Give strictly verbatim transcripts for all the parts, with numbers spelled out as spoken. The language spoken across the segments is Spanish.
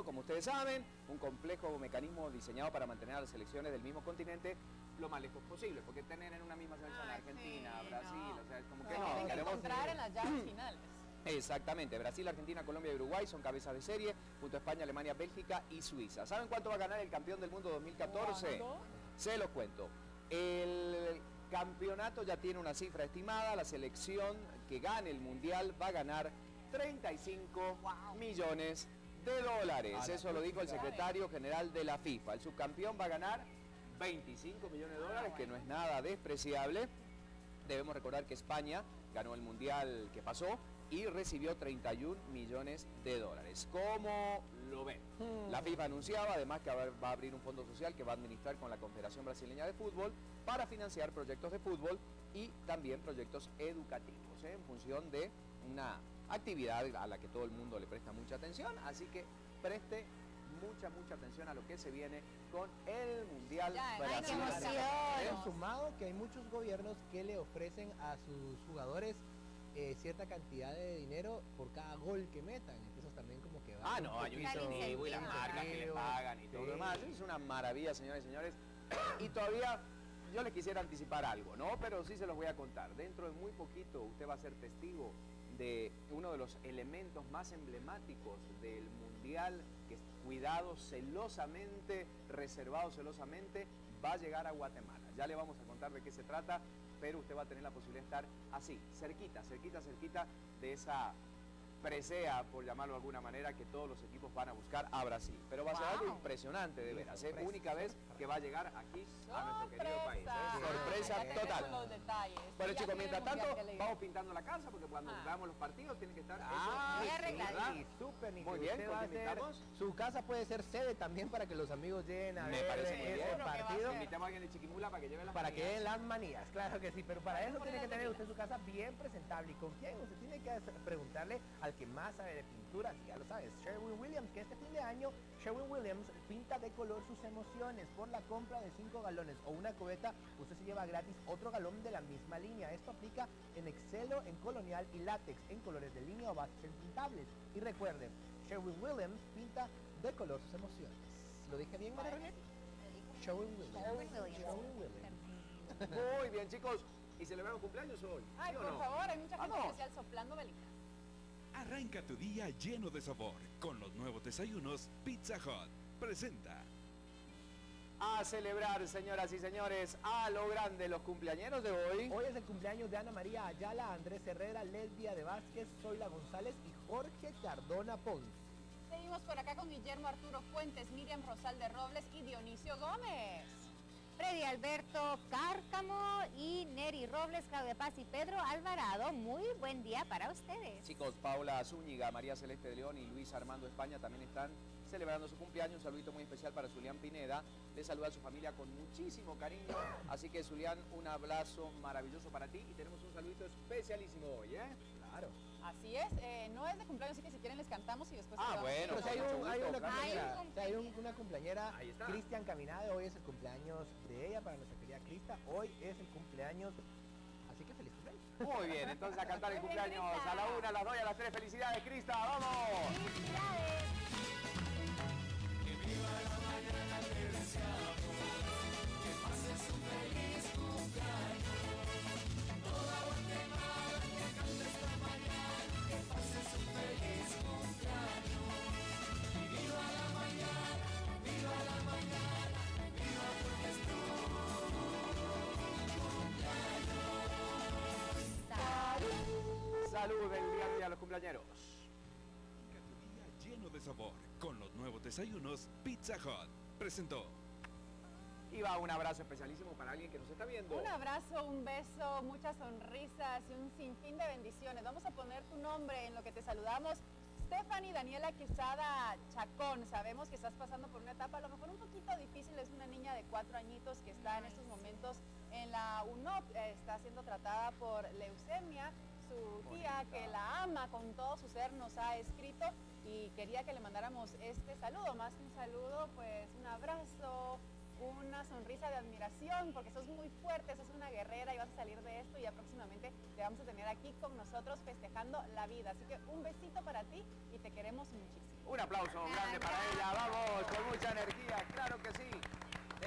como ustedes saben, un complejo mecanismo diseñado para mantener a las selecciones del mismo continente lo más lejos posible, porque tener en una misma selección Ay, Argentina, sí, Brasil, no. o sea, es como No, que no. tienen que queremos- encontrar en las llaves finales. Exactamente, Brasil, Argentina, Colombia y Uruguay son cabezas de serie, junto a España, Alemania, Bélgica y Suiza. ¿Saben cuánto va a ganar el campeón del mundo dos mil catorce? ¿Cuánto? Se los cuento. El campeonato ya tiene una cifra estimada, la selección que gane el mundial va a ganar treinta y cinco millones de dólares. Eso lo dijo el secretario general de la FIFA. El subcampeón va a ganar veinticinco millones de dólares, que no es nada despreciable. Debemos recordar que España ganó el mundial que pasó y recibió treinta y un millones de dólares. ¿Cómo lo ven? La FIFA anunciaba además que va a abrir un fondo social que va a administrar con la Confederación Brasileña de Fútbol para financiar proyectos de fútbol y también proyectos educativos, ¿eh? En función de una actividad a la que todo el mundo le presta mucha atención, así que preste mucha, mucha atención a lo que se viene con el Mundial Ya, Brasil. ay, qué emoción. Hemos sumado que hay muchos gobiernos que le ofrecen a sus jugadores eh, cierta cantidad de dinero por cada gol que metan. Entonces también como que va Ah, un no, hay un poquito- incentivo y las marcas que le pagan y todo lo demás. Es una maravilla, señores y señores. Y todavía yo les quisiera anticipar algo, ¿no? Pero sí se los voy a contar. Dentro de muy poquito usted va a ser testigo de uno de los elementos más emblemáticos del Mundial, que es cuidado celosamente, reservado celosamente, va a llegar a Guatemala. Ya le vamos a contar de qué se trata, pero usted va a tener la posibilidad de estar así, cerquita, cerquita, cerquita de esa presea, por llamarlo de alguna manera, que todos los equipos van a buscar a Brasil. Pero va a ser Wow. algo impresionante de veras, ¿eh? Sorpresa. Única vez que va a llegar aquí a nuestro querido país, ¿eh? Sorpresa. Sorpresa Hay que total. ver los detalles. Bueno, Ya chicos, tiene mientras el mundial, tanto, qué alegría. vamos pintando la casa, porque cuando Ah. veamos los partidos tiene que estar Ah, eso muy listo, arregladito. ¿verdad? sí, súper nítido. Muy bien, Usted va a ¿con quién hacer- invitamos? su casa puede ser sede también para que los amigos lleguen a Me ver parece muy ese bien. Seguro que va a partido. ser. Invitamos a alguien de Chiquimula para que lleve las Para que manías. den las manías, claro que sí, pero para eso poner tiene que las tener manías. usted su casa bien presentable. ¿Y con quién? Usted tiene que hacer- preguntarle al que más sabe de pintura, si ya lo sabes, Sherwin Williams, que este fin de año Sherwin Williams pinta de color sus emociones. Por la compra de cinco galones o una cubeta, usted se lleva gratis otro galón de la misma línea. Esto aplica en Excelo, en Colonial y Látex, en colores de línea o bases pintables. Y recuerden, Sherwin Williams pinta de color sus emociones. ¿Lo dije bien, María René? Sherwin Williams. Sherwin Williams. Sherwin Williams. Muy bien, chicos. ¿Y celebramos cumpleaños hoy? Ay, ¿Sí o por no? favor, hay mucha gente Vamos. especial soplando velitas. Arranca tu día lleno de sabor con los nuevos desayunos Pizza Hut. Presenta. A celebrar, señoras y señores, a lo grande los cumpleañeros de hoy. Hoy es el cumpleaños de Ana María Ayala, Andrés Herrera, Lesbia de Vázquez, Zoila González y Jorge Cardona Pons. Seguimos por acá con Guillermo Arturo Fuentes, Miriam Rosalde Robles y Dionisio Gómez. Freddy Alberto Cárcamo y Neri Robles, Claudia Paz y Pedro Alvarado. Muy buen día para ustedes. Chicos, Paula Zúñiga, María Celeste de León y Luis Armando España también están celebrando su cumpleaños. Un saludito muy especial para Zulián Pineda. Le saluda a su familia con muchísimo cariño. Así que, Zulián, un abrazo maravilloso para ti. Y tenemos un saludito especialísimo hoy, ¿eh? Claro. Así es, eh, no es de cumpleaños, así que si quieren les cantamos y después... Ah, les damos bueno, Pero un si hay, mucho un- hay gusto, una gracias. cumpleañera, Hay un o sea, hay un- una cumpleañera, Ahí está. Cristian Caminade, hoy es el cumpleaños de ella, para nuestra querida Crista, hoy es el cumpleaños, así que feliz cumpleaños. Muy bien, entonces a cantar el Muy bien, cumpleaños Crista. a la una, a las dos y a las tres. ¡Felicidades, Crista! ¡Vamos! ¡Felicidades! Salud del día a día a los cumpleañeros. Arranca tu día lleno de sabor con los nuevos desayunos Pizza Hut. Presentó. Y va un abrazo especialísimo para alguien que nos está viendo. Un abrazo, un beso, muchas sonrisas y un sinfín de bendiciones. Vamos a poner tu nombre en lo que te saludamos. Stephanie Daniela Quesada Chacón, sabemos que estás pasando por una etapa a lo mejor un poquito difícil. Es una niña de cuatro añitos que está en estos momentos en la U N O P, eh, está siendo tratada por leucemia. Su tía, que la ama con todo su ser, nos ha escrito y quería que le mandáramos este saludo. Más que un saludo, pues un abrazo, una sonrisa de admiración, porque sos muy fuerte, sos una guerrera y vas a salir de esto. Y ya próximamente te vamos a tener aquí con nosotros festejando la vida. Así que un besito para ti y te queremos muchísimo. Un aplauso grande para ella.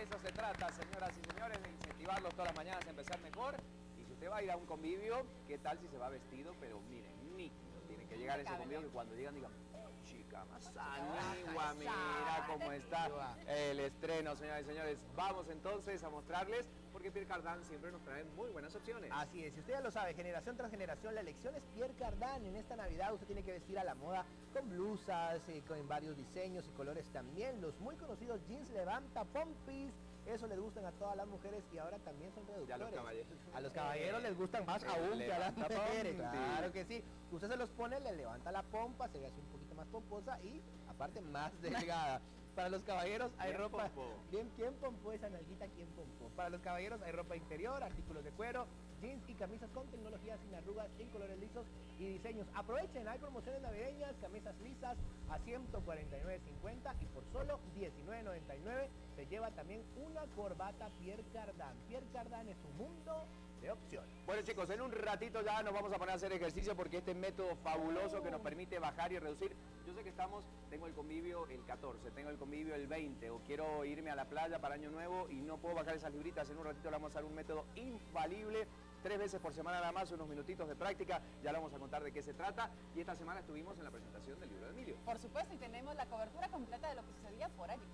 eso se trata, señoras y señores, de incentivarlos todas las mañanas a empezar mejor. Y si usted va a ir a un convivio, ¿qué tal si se va vestido? Pero miren, nítido. Tiene que llegar a ese convivio que cuando llegan digan, oh, chica, más anigua, mira cómo está el estreno, señoras y señores. Vamos entonces a mostrarles, porque Pierre Cardin siempre nos trae muy buenas opciones. Así es, y usted ya lo sabe, generación tras generación, la elección es Pierre Cardin. En esta Navidad usted tiene que vestir a la moda con blusas, eh, con varios diseños y colores también. Los muy conocidos jeans levanta pompis, eso les gustan a todas las mujeres y ahora también son reductores. Ya los caballeros. A los caballeros les gustan más El aún que a las levanta mujeres, pompis. claro que sí. Usted se los pone, le levanta la pompa, se ve así un poquito más pomposa y aparte más delgada. Para los caballeros hay Bien ropa, pompo. bien, ¿quién pompó esa nalguita? ¿Quién pompó? Para los caballeros hay ropa interior, artículos de cuero, jeans y camisas con tecnología sin arrugas, en colores lisos y diseños. Aprovechen, hay promociones navideñas, camisas lisas a ciento cuarenta y nueve cincuenta y por solo diecinueve noventa y nueve se lleva también una corbata Pierre Cardin. Pierre Cardin es un mundo de opciones. Bueno, chicos, en un ratito ya nos vamos a poner a hacer ejercicio porque este método fabuloso que nos permite bajar y reducir. Yo sé que estamos, tengo el convivio el catorce, tengo el convivio el veinte, o quiero irme a la playa para Año Nuevo y no puedo bajar esas libritas. En un ratito le vamos a dar un método infalible, tres veces por semana nada más, unos minutitos de práctica. Ya le vamos a contar de qué se trata. Y esta semana estuvimos en la presentación del libro de Emilio. Por supuesto, y tenemos la cobertura completa de lo que sucedía por allí.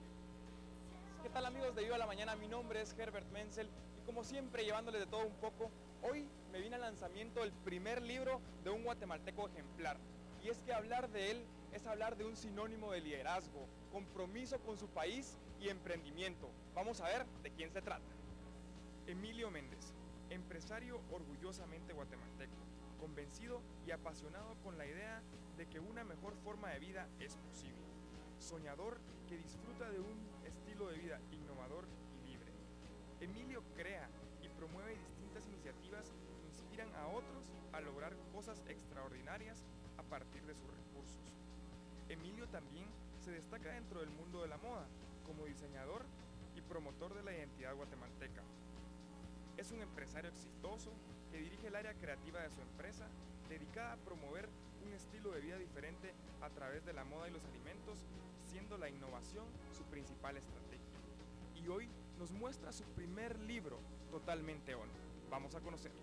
¿Qué tal, amigos de Viva la Mañana? Mi nombre es Herbert Menzel y como siempre llevándoles de todo un poco, hoy me vine al lanzamiento del primer libro de un guatemalteco ejemplar. Y es que hablar de él es hablar de un sinónimo de liderazgo, compromiso con su país y emprendimiento. Vamos a ver de quién se trata. Emilio Méndez, empresario orgullosamente guatemalteco, convencido y apasionado con la idea de que una mejor forma de vida es posible. Soñador que disfruta de un estilo de vida innovador y libre. Emilio crea y promueve distintas iniciativas que inspiran a otros a lograr cosas extraordinarias a partir de sus recursos. Emilio también se destaca dentro del mundo de la moda como diseñador y promotor de la identidad guatemalteca. Es un empresario exitoso que dirige el área creativa de su empresa, dedicada a promover un estilo de vida diferente a través de la moda y los alimentos, siendo la innovación su principal estrategia. Y hoy nos muestra su primer libro, Totalmente On. Vamos a conocerlo.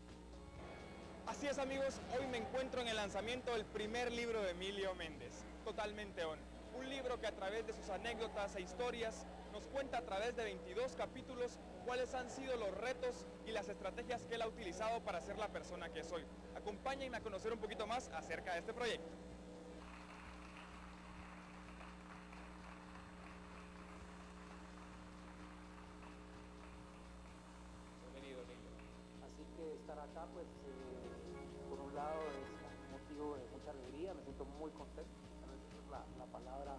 Así es, amigos, hoy me encuentro en el lanzamiento del primer libro de Emilio Méndez, Totalmente On. Un libro que a través de sus anécdotas e historias nos cuenta a través de veintidós capítulos cuáles han sido los retos y las estrategias que él ha utilizado para ser la persona que es hoy. Acompáñenme a conocer un poquito más acerca de este proyecto. Bienvenido, Emilio. Así que estar acá, pues, eh, por un lado es motivo de mucha alegría, me siento muy contento, tal vez esa es la, la palabra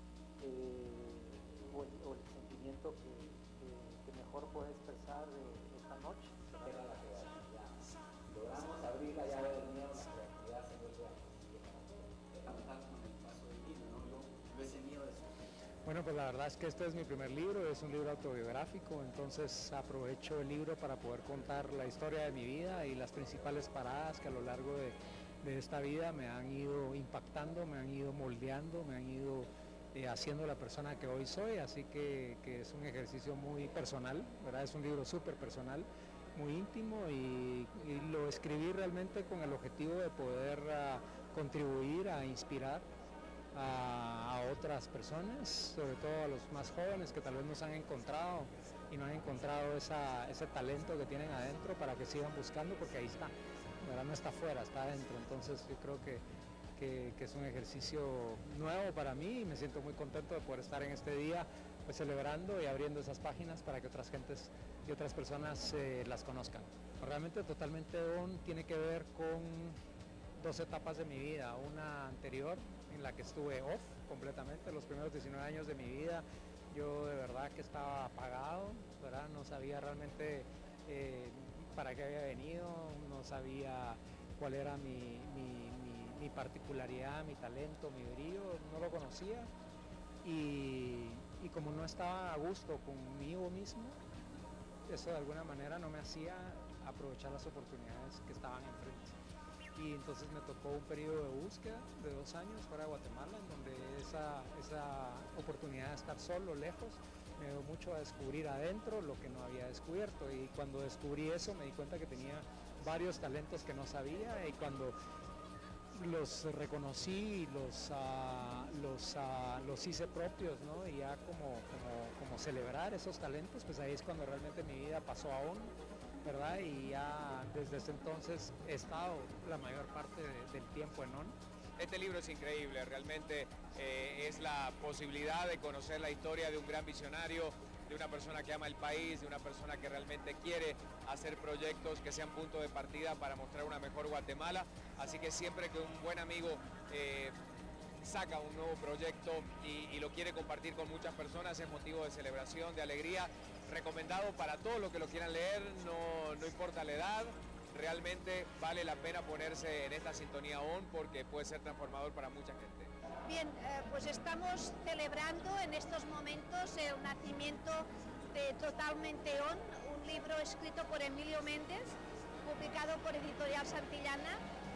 eh, o, el, o el sentimiento que, que, que mejor puede expresar eh, esta noche. Era la creatividad. Logramos abrir la llave del miedo, la creatividad se vuelve a levantar con el paso del vino, ¿no? Yo, yo ese miedo de su Bueno, pues la verdad es que este es mi primer libro, es un libro autobiográfico, entonces aprovecho el libro para poder contar la historia de mi vida y las principales paradas que a lo largo de, de esta vida me han ido impactando, me han ido moldeando, me han ido eh, haciendo la persona que hoy soy, así que, que es un ejercicio muy personal, ¿verdad? Es un libro súper personal, muy íntimo y, y lo escribí realmente con el objetivo de poder uh, contribuir a inspirar A, a otras personas, sobre todo a los más jóvenes que tal vez nos han encontrado y no han encontrado esa, ese talento que tienen adentro para que sigan buscando, porque ahí está, ¿verdad? No está afuera, está adentro. Entonces yo creo que, que, que es un ejercicio nuevo para mí y me siento muy contento de poder estar en este día pues celebrando y abriendo esas páginas para que otras gentes y otras personas eh, las conozcan. Realmente Totalmente On tiene que ver con dos etapas de mi vida, una anterior en la que estuve off completamente, los primeros diecinueve años de mi vida, yo de verdad que estaba apagado, ¿verdad? No sabía realmente eh, para qué había venido, no sabía cuál era mi, mi, mi, mi particularidad, mi talento, mi brillo, no lo conocía y, y como no estaba a gusto conmigo mismo, eso de alguna manera no me hacía aprovechar las oportunidades que estaban enfrente. Y entonces me tocó un periodo de búsqueda de dos años fuera de Guatemala, en donde esa, esa oportunidad de estar solo, lejos, me dio mucho a descubrir adentro lo que no había descubierto, y cuando descubrí eso me di cuenta que tenía varios talentos que no sabía, y cuando los reconocí y los, uh, los, uh, los hice propios, ¿no? Y ya como, como, como celebrar esos talentos, pues ahí es cuando realmente mi vida pasó a ON, ¿verdad? Y ya desde ese entonces he estado la mayor parte de, del tiempo en ON. Este libro es increíble, realmente eh, es la posibilidad de conocer la historia de un gran visionario, de una persona que ama el país, de una persona que realmente quiere hacer proyectos que sean punto de partida para mostrar una mejor Guatemala. Así que siempre que un buen amigo eh, saca un nuevo proyecto y, y lo quiere compartir con muchas personas, es motivo de celebración, de alegría. Recomendado para todos los que lo quieran leer, no, no importa la edad. Realmente vale la pena ponerse en esta sintonía ON porque puede ser transformador para mucha gente. Bien, eh, pues estamos celebrando en estos momentos el nacimiento de Totalmente ON, un libro escrito por Emilio Méndez, publicado por Editorial Santillana,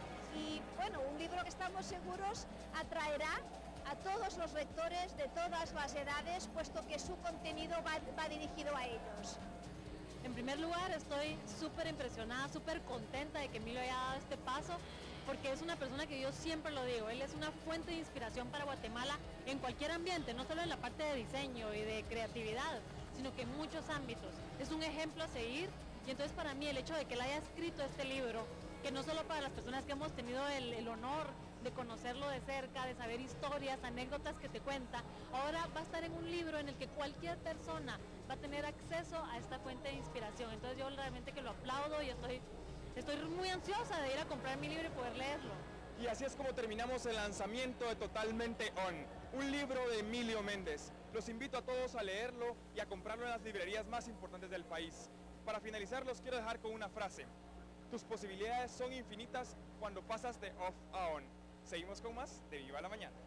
y bueno, un libro que estamos seguros atraerá a todos los lectores de todas las edades, puesto que su contenido va, va dirigido a ellos. En primer lugar, estoy súper impresionada, súper contenta de que Emilio haya dado este paso, porque es una persona que yo siempre lo digo, él es una fuente de inspiración para Guatemala en cualquier ambiente, no solo en la parte de diseño y de creatividad, sino que en muchos ámbitos. Es un ejemplo a seguir, y entonces para mí el hecho de que él haya escrito este libro, que no solo para las personas que hemos tenido el, el honor de conocerlo de cerca, de saber historias, anécdotas que te cuenta, ahora va a estar en un libro en el que cualquier persona va a tener acceso a esta fuente de inspiración. Entonces yo realmente que lo aplaudo y estoy, estoy muy ansiosa de ir a comprar mi libro y poder leerlo. Y así es como terminamos el lanzamiento de Totalmente ON, un libro de Emilio Méndez. Los invito a todos a leerlo y a comprarlo en las librerías más importantes del país. Para finalizar, los quiero dejar con una frase. Tus posibilidades son infinitas cuando pasas de off a on. Seguimos con más de Viva la Mañana.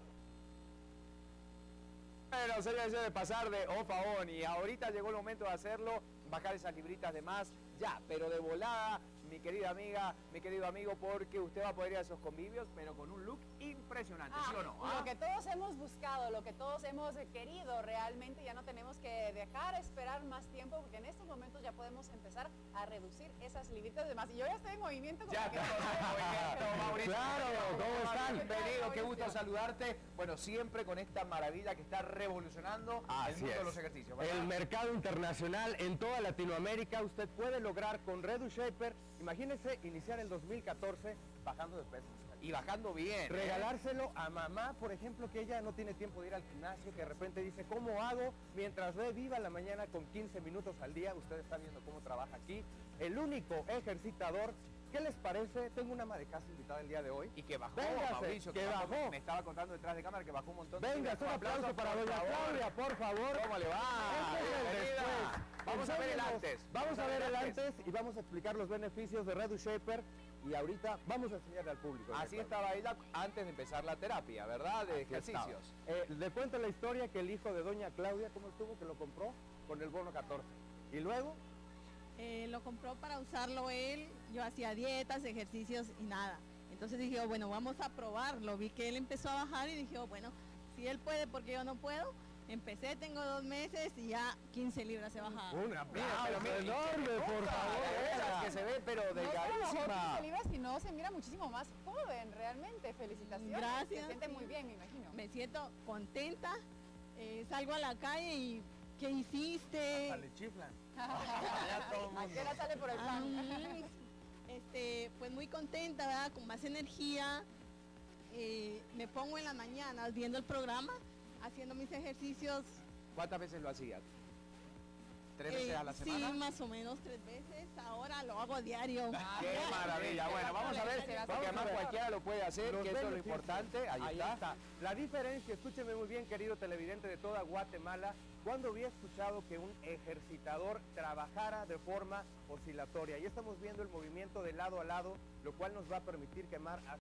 Bueno, sería deseo de pasar de off a on y ahorita llegó el momento de hacerlo, bajar esas libritas de más, ya, pero de volada, mi querida amiga, mi querido amigo, porque usted va a poder ir a esos convivios, pero con un look impresionante, Ah, ¿sí o no? Lo ¿Ah? que todos hemos buscado, lo que todos hemos querido realmente, ya no tenemos que dejar esperar más tiempo, porque en estos momentos ya podemos empezar a reducir esas libritas de más. Y yo ya estoy en movimiento. Como Ya que estamos en movimiento, Mauricio. Claro, ¿cómo están? Bienvenido, qué gusto saludarte. Bueno, siempre con esta maravilla que está revolucionando el Así mundo de es. los ejercicios, ¿verdad? El mercado internacional en toda Latinoamérica usted puede lograr con Redu Shaper. Imagínese iniciar el dos mil catorce bajando de peso. Y bajando bien. ¿eh? Regalárselo a mamá, por ejemplo, que ella no tiene tiempo de ir al gimnasio, que de repente dice, ¿cómo hago? Mientras ve Viva la Mañana con quince minutos al día, usted está viendo cómo trabaja aquí. El único ejercitador. ¿Qué les parece? Tengo una ama de casa invitada el día de hoy. Y que bajó, Véngase, Mauricio, que bajó. Me estaba contando detrás de cámara que bajó un montón. Venga, un aplauso para doña Claudia, por favor. ¿Cómo le va? Este es el Bienvenida. después. Vamos a ver el Enséñenos. antes. Vamos a ver el antes y vamos a explicar los beneficios de Redu Shaper y ahorita vamos a enseñarle al público. Así estaba ella antes de empezar la terapia, ¿verdad? De Así ejercicios. estaba. Eh, le cuento la historia que el hijo de doña Claudia, ¿cómo estuvo? Que lo compró con el bono catorce. Y luego... Eh, lo compró para usarlo él, yo hacía dietas, ejercicios y nada. Entonces dije, oh, bueno, vamos a probarlo. Vi que él empezó a bajar y dije, oh, bueno, si él puede, porque yo no puedo. Empecé, tengo dos meses y ya quince libras he bajado. Un aplauso pero mira, enorme, por favor. Esa que se ve, pero No solo bajó delgadísima. quince libras, sino se mira muchísimo más joven, realmente. Felicitaciones. Gracias. Se siente muy bien, me imagino. Me siento contenta, eh, salgo a la calle y ¿qué hiciste? Hasta le chiflan. ¿A qué hora sale por el plan? Ah, este, pues muy contenta, ¿verdad? Con más energía. Eh, me pongo en las mañanas viendo el programa, haciendo mis ejercicios. ¿Cuántas veces lo hacías? ¿Tres veces eh, a la semana? Sí, más o menos tres veces. Ahora lo hago a diario. ¡Qué maravilla! Bueno, vamos a ver, porque además cualquiera lo puede hacer, Los que eso es lo beneficios. importante. Ahí, Ahí está. está. La diferencia, escúcheme muy bien, querido televidente de toda Guatemala, cuando había escuchado que un ejercitador trabajara de forma oscilatoria. Y estamos viendo el movimiento de lado a lado, lo cual nos va a permitir quemar hasta